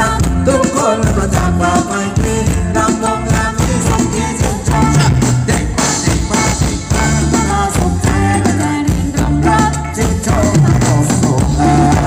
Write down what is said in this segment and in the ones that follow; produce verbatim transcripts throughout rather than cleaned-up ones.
รักทุกคนประจักษ์ว่าไม่มีรำวงงานที่สมที่ชื่นชมเด็กมาเด็กมาเด็กมาเราสนใจกันได้เรียนรำรักชื่นชมเราสนุก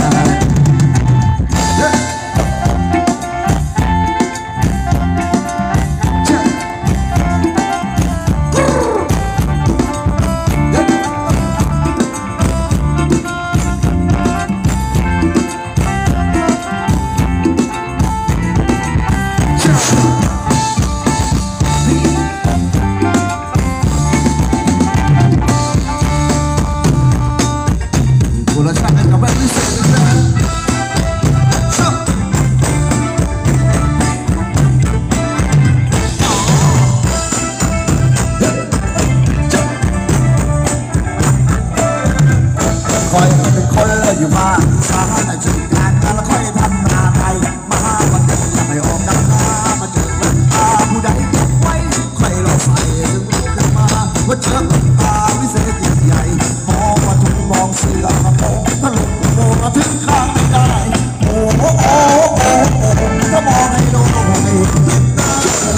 อยู่บ้านสาแต่จุดการแล้วค่อยทำนาไทยมาวันเด็กไม่ออกดำนามาเจอวันตาผู้ใดเก็บไว้ใครเราใส่ถึงรู้จะมาว่าเจอตาวิเศษยิ่งใหญ่มองมาถึงมองเสือมาโผล่ถล่มโผล่มาถึงข้างไม่ได้โอ้โอ้โอ้โอ้โอ้ถ้ามองให้ดูให้เห็นหน้า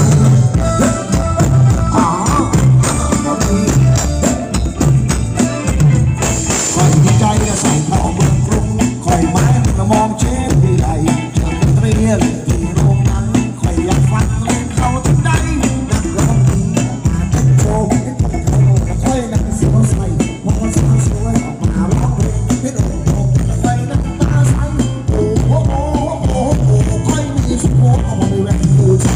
อ๋อวันนี้คอยดีใจใส่ทองมองเชฟใหญ่เชิญเตรียมที่โรงนั้นคอยอยากฟังเพลงเขาถึงได้นักร้องดีออกมาเป็นโชว์ให้คนเขาค่อยนั่งเสียวใส่พอสาวสวยออกมาร้องเพลงให้โด่งโด่งไปนั่งตาใสโอ้โหโอ้โหโอ้โหค่อยมีสุโขเอามาแหวกดูใจ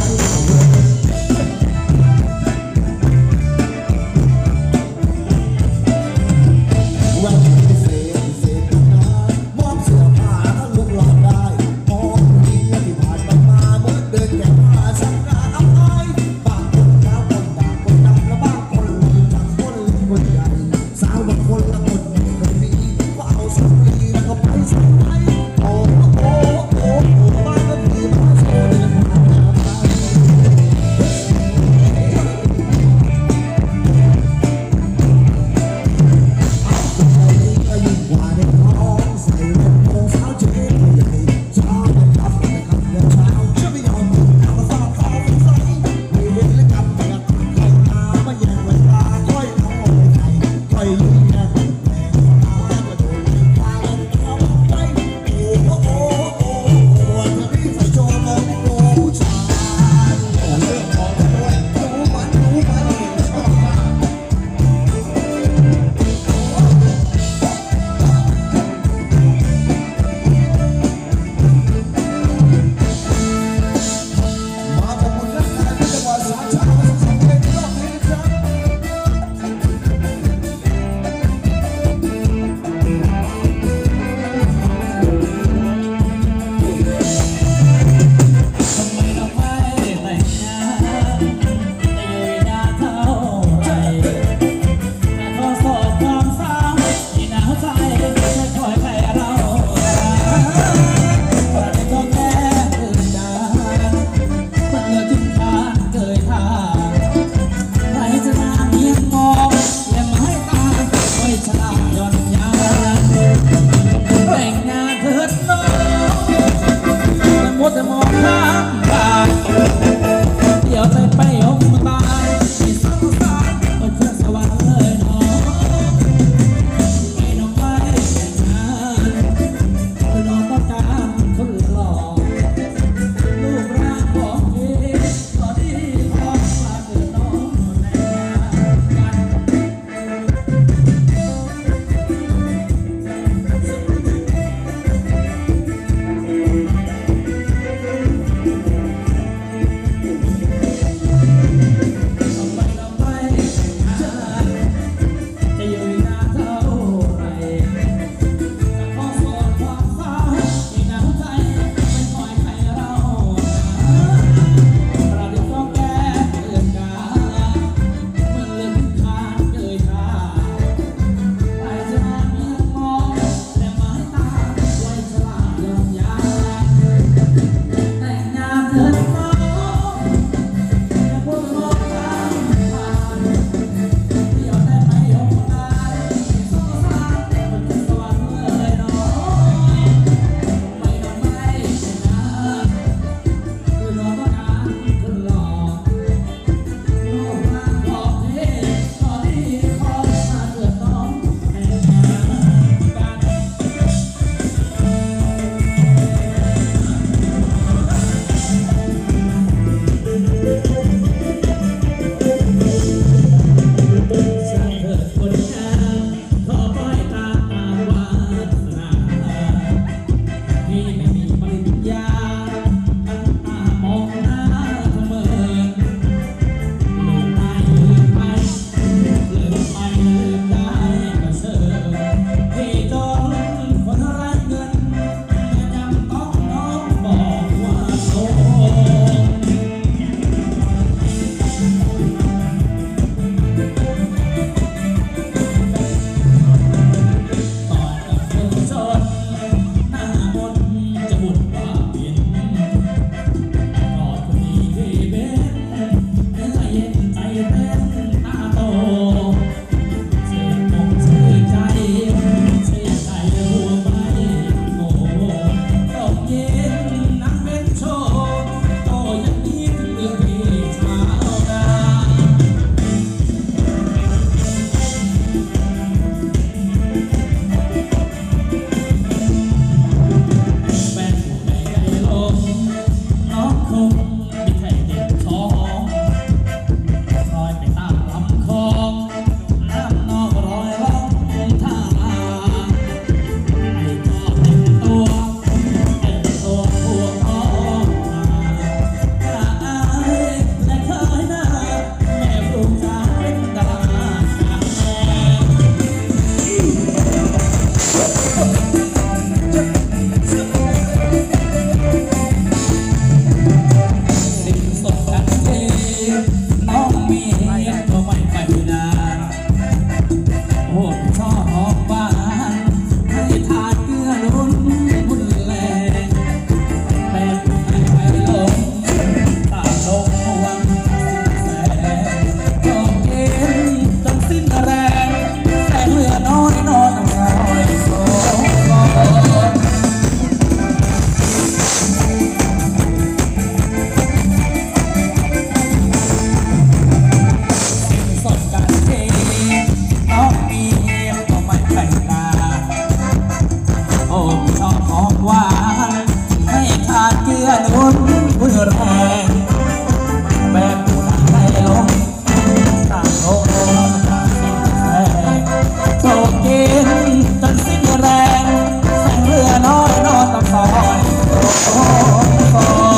นมือแรงแบกผู้ต่างใจลงต่างโลกต่างสิ้นแรงโศกกินจนสิ้นแรงแสงเรือน้อยนอนตะคอยโอ้โห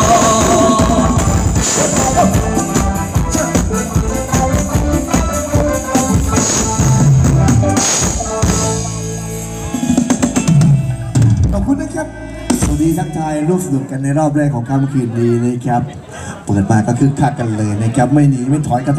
ขอบคุณนะครับสวัสดีทักทายร่วมสนุกกันในรอบแรกของค่ำคืนนี้นะครับเปิดมาก็คึกคักกันเลยนะครับไม่หนีไม่ถอยกัน